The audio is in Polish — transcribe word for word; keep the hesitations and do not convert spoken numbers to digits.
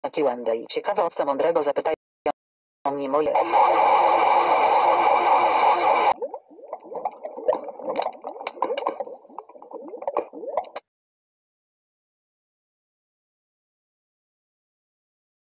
Q and A. Ciekawe, o co mądrego zapytają mnie moje